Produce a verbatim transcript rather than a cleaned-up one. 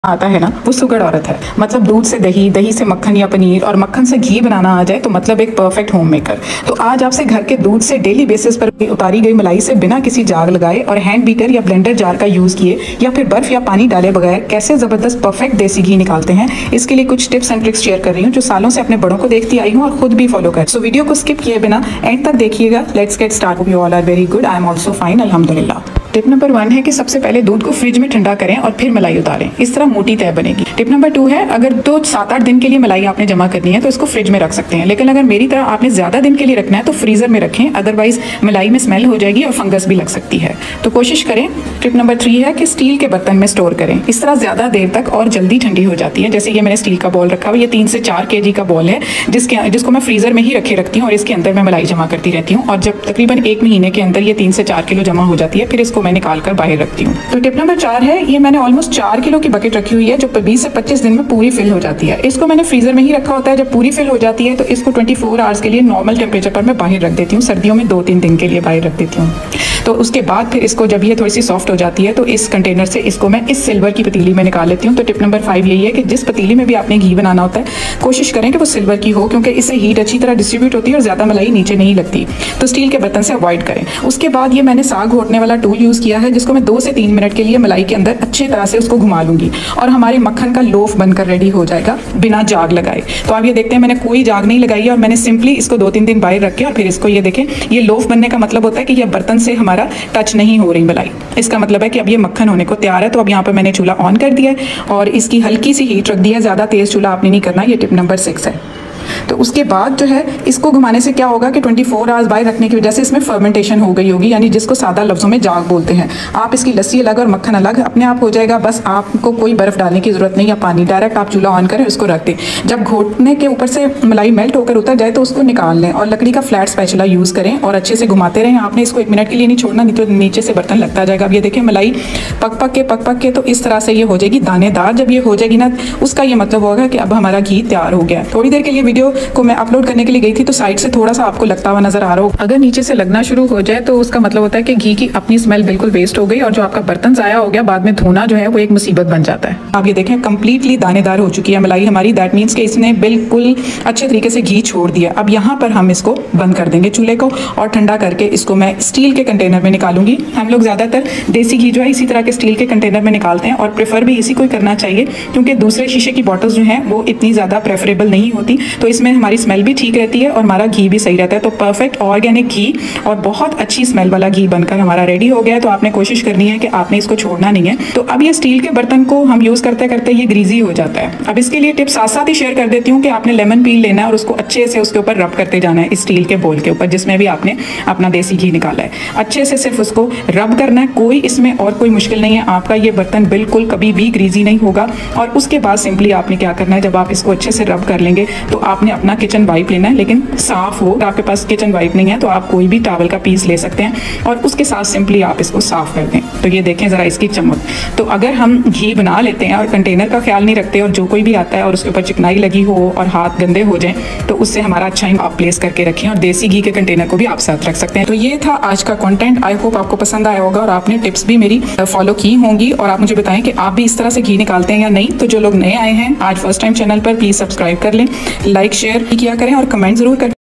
आता है ना वो सुगड़ औरत है। मतलब दूध से दही, दही से मक्खन या पनीर और मक्खन से घी बनाना आ जाए तो मतलब एक परफेक्ट होम मेकर। तो आज आपसे घर के दूध से डेली बेसिस पर उतारी गई मलाई से बिना किसी जाग लगाए और हैंड बीटर या ब्लेंडर जार का यूज किए या फिर बर्फ या पानी डाले बगैर कैसे जबरदस्त परफेक्ट देसी घी निकालते हैं, इसके लिए कुछ टिप्स एंड ट्रिक्स शेयर कर रही हूँ जो सालों से अपने बड़ों को देखती आई हूँ और खुद भी फॉलो कर। सो वीडियो को स्किप किए बिना एंड तक देखिएगा। Let's get start. You all are very good. I am also fine, अल्हम्दुलिल्लाह। टिप नंबर वन है कि सबसे पहले दूध को फ्रिज में ठंडा करें और फिर मलाई उतारें। इस तरह मोटी तय बनेगी। टिप नंबर टू है अगर दो सात आठ दिन के लिए मलाई आपने जमा करनी है तो इसको फ्रिज में रख सकते हैं, लेकिन अगर मेरी तरह आपने ज्यादा दिन के लिए रखना है तो फ्रीजर में रखें, अदरवाइज मलाई में स्मेल हो जाएगी और फंगस भी लग सकती है। तो कोशिश करें। टिप नंबर थ्री है कि स्टील के बर्तन में स्टोर करें। इस तरह ज्यादा देर तक और जल्दी ठंडी हो जाती है। जैसे ये मैंने स्टील का बॉल रखा हुआ, ये तीन से चार के जी का बॉल है जिसके जिसको मैं फ्रीजर में ही रखे रखती हूँ और इसके अंदर मैं मलाई जमा करती रहती हूँ। और जब तकरीबन एक महीने के अंदर ये तीन से चार किलो जमा हो जाती है फिर इसको मैं निकाल कर बाहर रखती हूँ। तो टिप नंबर चार है, ये मैंने ऑलमोस्ट चार किलो की बकेट रखी हुई है जो बीस से पच्चीस दिन में पूरी फिल हो जाती है। इसको मैंने फ्रीजर में ही रखा होता है। जब पूरी फिल हो जाती है तो इसको चौबीस आवर्स के लिए नॉर्मल टेम्परेचर पर मैं बाहर रख देती हूँ। सर्दियों में दो तीन दिन के लिए बाहर रख देती हूँ। तो उसके बाद फिर इसको जब ये थोड़ी सी सॉफ्ट हो जाती है तो इस कंटेनर से इसको मैं इस सिल्वर की पतीली में निकाल लेती हूँ। तो टिप नंबर फाइव यही है कि जिस पतीली में भी आपने घी बनाना होता है कोशिश करें कि वो सिल्वर की हो, क्योंकि इससे हीट अच्छी तरह डिस्ट्रीब्यूट होती है और ज्यादा मलाई नीचे नहीं लगती। तो स्टील के बर्तन से अवॉइड करें। उसके बाद ये मैंने साग घोटने वाला टूल यूज किया है जिसको मैं दो से तीन मिनट के लिए मलाई के अंदर अच्छी तरह से उसको घुमा लूंगी और हमारे मक्खन का लोफ बनकर रेडी हो जाएगा बिना जाग लगाए। तो आप ये देखते हैं मैंने कोई जाग नहीं लगाई है और मैंने सिंपली इसको दो तीन दिन बाहर रखे और फिर इसको ये देखें, ये लोफ बनने का मतलब होता है कि ये बर्तन से हमारा टच नहीं हो रही मलाई। इसका मतलब है कि अब ये मक्खन होने को तैयार है। तो अब यहाँ पर मैंने चूल्हा ऑन कर दिया है और इसकी हल्की सी हीट रख दी है, ज्यादा तेज चूल्हा आपने नहीं करना। ये टिप नंबर सिक्स है। तो उसके बाद जो है इसको घुमाने से क्या होगा कि चौबीस आवर्स बाहर रखने की वजह से इसमें फर्मेंटेशन हो गई होगी, यानी जिसको सादा लफ्जों में जाग बोलते हैं। आप इसकी लस्सी अलग और मक्खन अलग अपने आप हो जाएगा। बस आपको कोई बर्फ डालने की जरूरत नहीं या पानी, डायरेक्ट आप चूल्हा ऑन करें उसको रख दें। जब घोटने के ऊपर से मलाई मेल्ट होकर उतर जाए तो उसको निकाल लें और लकड़ी का फ्लैट स्पैचुला यूज करें और अच्छे से घुमाते रहें। आपने इसको एक मिनट के लिए नहीं छोड़ना, नहीं तो नीचे से बर्तन लगता जाएगा। अब ये देखें मलाई पक पक के पक पक के तो इस तरह से ये हो जाएगी दानेदार। जब ये हो जाएगी ना उसका ये मतलब होगा कि अब हमारा घी तैयार हो गया। थोड़ी देर के लिए वीडियो को मैं अपलोड करने के लिए गई थी तो साइड से थोड़ा सा आपको लगता हुआ नजर आ रहा हो। अगर नीचे से लगना शुरू हो जाए तो उसका मतलब होता है कि घी की अपनी स्मेल बिल्कुल वेस्ट हो गई और जो आपका बर्तन जाया हो गया बाद में धोना जो है वो एक मुसीबत बन जाता है। आप ये देखें कंप्लीटली दानेदार हो चुकी है मलाई हमारी। दैट मीन्स कि इसने बिल्कुल अच्छे तरीके से घी छोड़ दिया। अब यहाँ पर हम इसको बंद कर देंगे चूल्हे को और ठंडा करके इसको मैं स्टील के कंटेनर में निकालूंगी। हम लोग ज्यादातर देसी घी जो है इसी तरह के स्टील के कंटेनर में निकालते हैं और प्रेफर भी इसी को करना चाहिए, क्योंकि दूसरे शीशे की बॉटल्स जो है वो इतनी ज्यादा प्रेफरेबल नहीं होती। तो इसमें हमारी स्मेल भी ठीक रहती है और हमारा घी भी सही रहता है। तो परफेक्ट ऑर्गेनिक घी और बहुत अच्छी स्मेल वाला घी बनकर हमारा रेडी हो गया है। तो आपने कोशिश करनी है कि आपने इसको छोड़ना नहीं है। तो अब ये स्टील के बर्तन को हम यूज करते करते ये ग्रीजी हो जाता है। अब इसके लिए टिप्स साथ साथ ही शेयर कर देती हूँ कि आपने लेमन पील लेना है और उसको अच्छे से उसके ऊपर रब करते जाना है स्टील के बोल के ऊपर जिसमें भी आपने अपना देसी घी निकाला है। अच्छे से सिर्फ उसको रब करना है, कोई इसमें और कोई मुश्किल नहीं है। आपका ये बर्तन बिल्कुल कभी भी ग्रीजी नहीं होगा। और उसके बाद सिंपली आपने क्या करना है, जब आप इसको अच्छे से रब कर लेंगे तो आपने अपना किचन वाइप लेना है, लेकिन साफ हो। आपके पास किचन वाइप नहीं है तो आप कोई भी टॉवल का पीस ले सकते हैं और उसके साथ सिंपली आप इसको साफ कर दें। तो ये देखें जरा इसकी चमक। तो अगर हम घी बना लेते हैं और कंटेनर का ख्याल नहीं रखते और जो कोई भी आता है और उसके ऊपर चिकनाई लगी हो और हाथ गंदे हो जाएं तो उससे हमारा अच्छा आप प्लेस करके रखें और देसी घी के कंटेनर को भी आप साथ रख सकते हैं। तो ये था आज का कंटेंट। आई होप आपको पसंद आया होगा और आपने टिप्स भी मेरी फॉलो की होंगी और आप मुझे बताएं कि आप भी इस तरह से घी निकालते हैं या नहीं। तो जो लोग नए आए हैं आज फर्स्ट टाइम चैनल पर प्लीज सब्सक्राइब कर लें, लाइक शेयर किया करें और कमेंट जरूर करें।